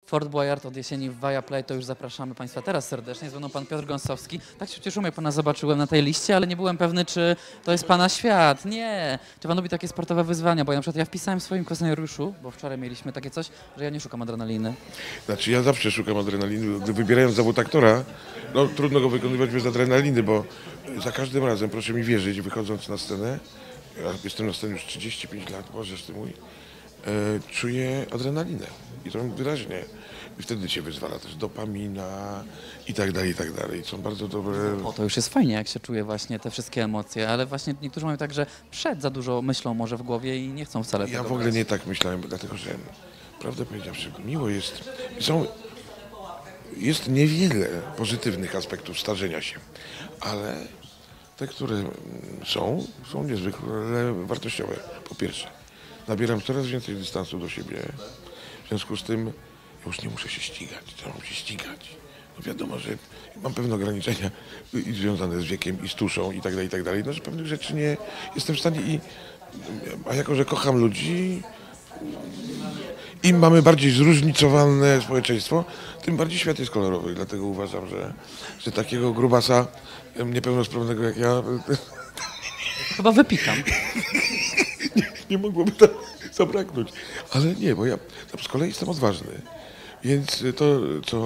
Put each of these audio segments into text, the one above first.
Fort Boyard od jesieni w Viaplay, to już zapraszamy Państwa teraz serdecznie. Jest ze mną Pan Piotr Gąsowski. Tak się cieszyłem, jak Pana zobaczyłem na tej liście, ale nie byłem pewny, czy to jest Pana świat. Nie. Czy Pan lubi takie sportowe wyzwania? Bo ja na przykład wpisałem w swoim kwestionariuszu, bo wczoraj mieliśmy takie coś, że ja nie szukam adrenaliny. Znaczy ja zawsze szukam adrenaliny. Gdy wybierając zawód aktora, no trudno go wykonywać bez adrenaliny, bo za każdym razem, proszę mi wierzyć, wychodząc na scenę, ja jestem na scenie już 35 lat, Boże ty mój, czuję adrenalinę i to wyraźnie. I wtedy się wyzwala też dopamina i tak dalej, i tak dalej. Są bardzo dobre... O, to już jest fajnie, jak się czuje właśnie te wszystkie emocje, ale właśnie niektórzy mają tak, że przed za dużo myślą może w głowie i nie chcą wcale tego Ja w ogóle nie tak myślałem, dlatego że, prawdę powiedziawszy, miło jest... Jest niewiele pozytywnych aspektów starzenia się, ale te, które są niezwykle wartościowe. Po pierwsze, nabieram coraz więcej dystansu do siebie, w związku z tym ja już nie muszę się ścigać, co mam się ścigać. No wiadomo, że mam pewne ograniczenia i związane z wiekiem i z tuszą i tak dalej, no że pewnych rzeczy nie jestem w stanie a jako, że kocham ludzi, im mamy bardziej zróżnicowane społeczeństwo, tym bardziej świat jest kolorowy. Dlatego uważam, że takiego grubasa niepełnosprawnego jak ja Chyba wypikam. nie mogłoby tam zabraknąć. Ale nie, bo ja z kolei jestem odważny. Więc to,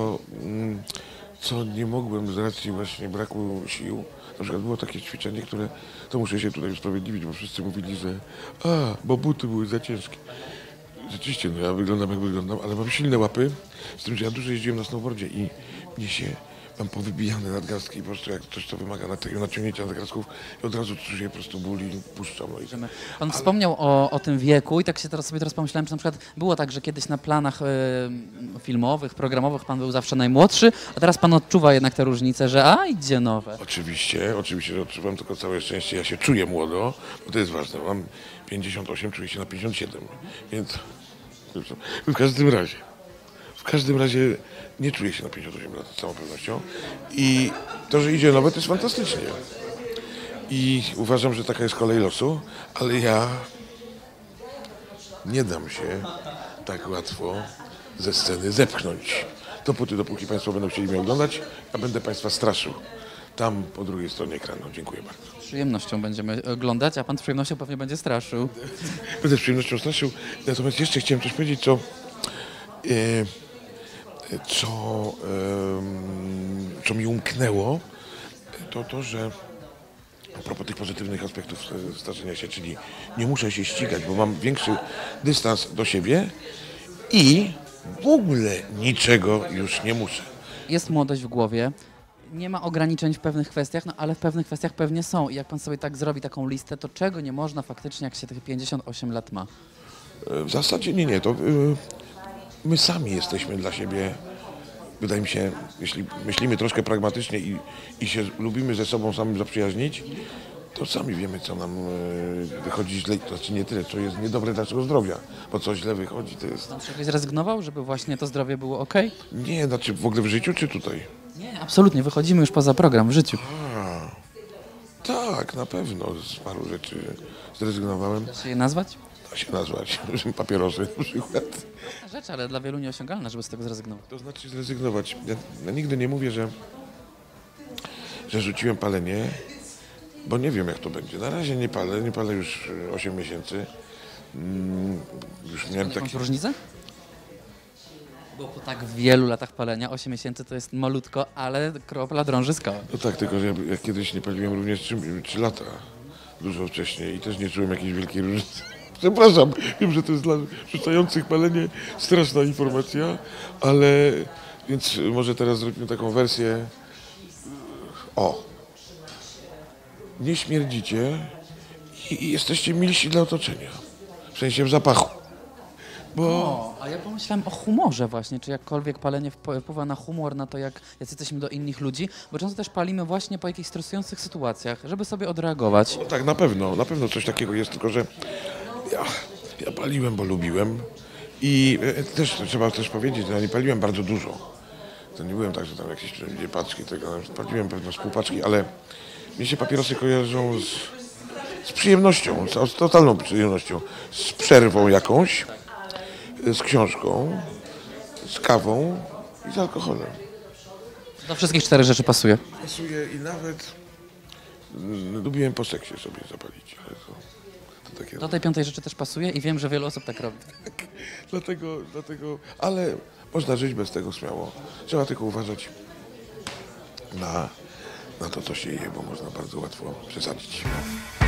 co nie mogłem z racji właśnie braku sił, na przykład było takie ćwiczenie, które, to muszę się tutaj usprawiedliwić, bo wszyscy mówili, że bo buty były za ciężkie. Rzeczywiście, no ja wyglądam jak wyglądam, ale mam silne łapy, z tym, że ja dużo jeździłem na snowboardzie i mnie się mam powybijane nadgarstki i po prostu jak coś, co wymaga naciągnięcia nadgarstków i od razu czuję po prostu ból i puszczam. No i... Pan wspomniał o tym wieku i tak się teraz pomyślałem, czy na przykład było tak, że kiedyś na planach filmowych, programowych Pan był zawsze najmłodszy, a teraz Pan odczuwa jednak te różnice, że idzie nowe. Oczywiście, że odczuwam, tylko całe szczęście ja się czuję młodo, bo to jest ważne. Mam 58, czuję się na 57, więc w każdym razie nie czuję się na 58 lat z całą pewnością i to, że idzie nowe, to jest fantastycznie. I uważam, że taka jest kolej losu, ale ja nie dam się tak łatwo ze sceny zepchnąć. Dopóki Państwo będą chcieli mnie oglądać, a będę Państwa straszył. Tam po drugiej stronie ekranu. Dziękuję bardzo. Z przyjemnością będziemy oglądać, a Pan z przyjemnością pewnie będzie straszył. Będę z przyjemnością straszył. Natomiast jeszcze chciałem coś powiedzieć, co mi umknęło, to, że a propos tych pozytywnych aspektów starzenia się, czyli nie muszę się ścigać, bo mam większy dystans do siebie i w ogóle niczego już nie muszę. Jest młodość w głowie, nie ma ograniczeń w pewnych kwestiach, no ale w pewnych kwestiach pewnie są. I jak Pan sobie tak zrobi taką listę, to czego nie można faktycznie, jak się tych 58 lat ma? W zasadzie nie, to my sami jesteśmy dla siebie, wydaje mi się, jeśli myślimy troszkę pragmatycznie i się lubimy ze sobą samym zaprzyjaźnić, to sami wiemy, co nam wychodzi źle, to znaczy nie tyle, co jest niedobre dla naszego zdrowia, bo co źle wychodzi, to jest... Pan czegoś zrezygnował, żeby właśnie to zdrowie było ok? Nie, znaczy w ogóle w życiu, czy tutaj? Nie, absolutnie, wychodzimy już poza program w życiu. Tak, na pewno, z paru rzeczy zrezygnowałem. Da się je nazwać? Da się nazwać, papierosy na przykład. Rzecz, ale dla wielu nieosiągalna, żeby z tego zrezygnować. To znaczy zrezygnować. Ja nigdy nie mówię, że rzuciłem palenie, bo nie wiem, jak to będzie. Na razie nie palę już 8 miesięcy. Już miałem Jakąś taki... różnicę? Bo po tak wielu latach palenia 8 miesięcy to jest malutko, ale kropla drąży skałę. No tak, tylko że ja kiedyś nie paliłem również 3 lata, dużo wcześniej i też nie czułem jakiejś wielkiej różnicy. Przepraszam, wiem, że to jest dla rzucających palenie straszna informacja, ale więc może teraz zrobimy taką wersję. Nie śmierdzicie i jesteście milsi dla otoczenia, w sensie w zapachu. A ja pomyślałem o humorze właśnie, czy jakkolwiek palenie wpływa na humor, na to, jak jesteśmy do innych ludzi, bo często też palimy właśnie po jakichś stresujących sytuacjach, żeby sobie odreagować. No tak, na pewno coś takiego jest, tylko że ja paliłem, bo lubiłem i też trzeba też powiedzieć, że ja nie paliłem bardzo dużo. To nie byłem tak, że tam jakieś 2 paczki, tego paliłem pewno z pół paczki, ale mnie się papierosy kojarzą z przyjemnością, z totalną przyjemnością, z przerwą jakąś, z książką, z kawą i z alkoholem. Do wszystkich 4 rzeczy pasuje. Pasuje i nawet lubiłem po seksie sobie zapalić, ale to takie... Do tej 5. rzeczy też pasuje i wiem, że wielu osób tak robi. Dlatego, ale można żyć bez tego śmiało. Trzeba tylko uważać na to, co się je, bo można bardzo łatwo przesadzić.